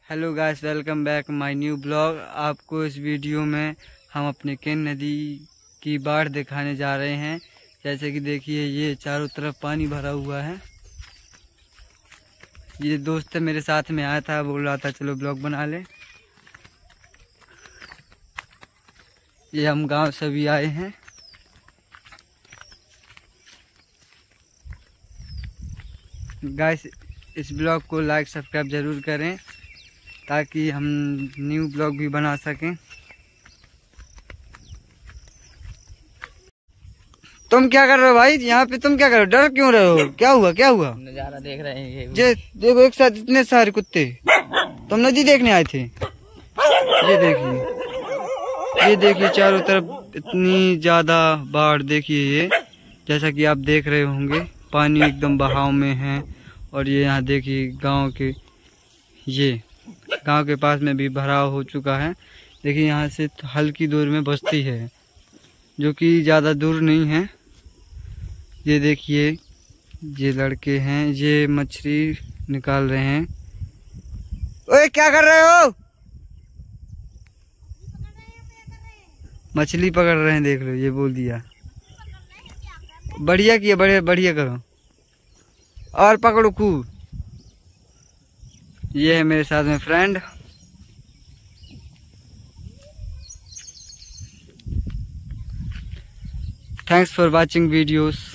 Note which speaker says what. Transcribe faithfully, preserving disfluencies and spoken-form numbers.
Speaker 1: Hello guys, welcome back my new blog. आपको इस video में हम अपने केन नदी की बाढ़ दिखाने जा रहे हैं। जैसे कि देखिए, ये चारों तरफ पानी भरा हुआ है। ये दोस्त मेरे साथ में आया था, बोल रहा था चलो ब्लॉग बना ले। ये हम गांव से भी आए हैं। गाइस, इस ब्लॉग को लाइक सब्सक्राइब जरूर करें ताकि हम न्यू ब्लॉग भी बना सकें। तुम क्या कर रहे हो भाई यहाँ पे? तुम क्या कर रहे हो? डर क्यों रहे हो? क्या हुआ क्या हुआ?
Speaker 2: नजारा देख रहे हैं।
Speaker 1: ये देखो, एक साथ इतने सारे कुत्ते। तुम नदी देखने आए थे? ये देखिए, ये देखिए चारों तरफ इतनी ज्यादा बाढ़। देखिए ये, जैसा कि आप देख रहे होंगे, पानी एकदम बहाव में है। और ये यहाँ देखिए गांव के, ये गांव के पास में भी भराव हो चुका है। देखिए यहाँ से हल्की दूर में बस्ती है, जो कि ज़्यादा दूर नहीं है। ये देखिए, ये लड़के हैं, ये मछली निकाल रहे हैं। ओए क्या कर रहे हो? मछली पकड़ रहे हैं, देख लो। ये बोल दिया, बढ़िया किया, बढ़िया बढ़िया करो और पकड़ो खूब। ये है मेरे साथ में friend. Thanks for watching videos.